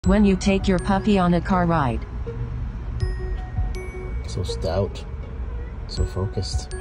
When you take your puppy on a car ride. So stout. So focused.